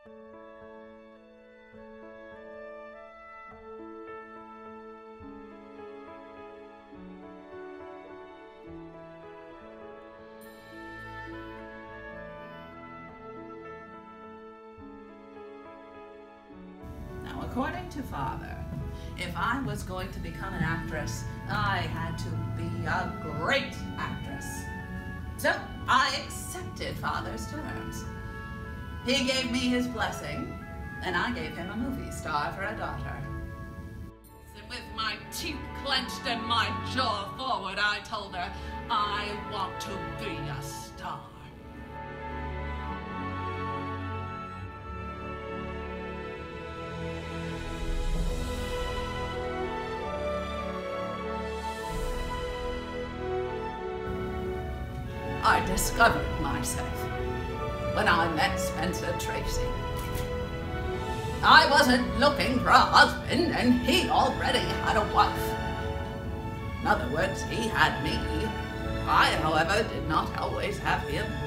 According to Father, if I was going to become an actress, I had to be a great actress. So I accepted Father's terms. He gave me his blessing, and I gave him a movie star for a daughter. And with my teeth clenched and my jaw forward, I told her, I want to be a star. I discovered myself when I met Spencer Tracy. I wasn't looking for a husband, and he already had a wife. In other words, he had me. I, however, did not always have him.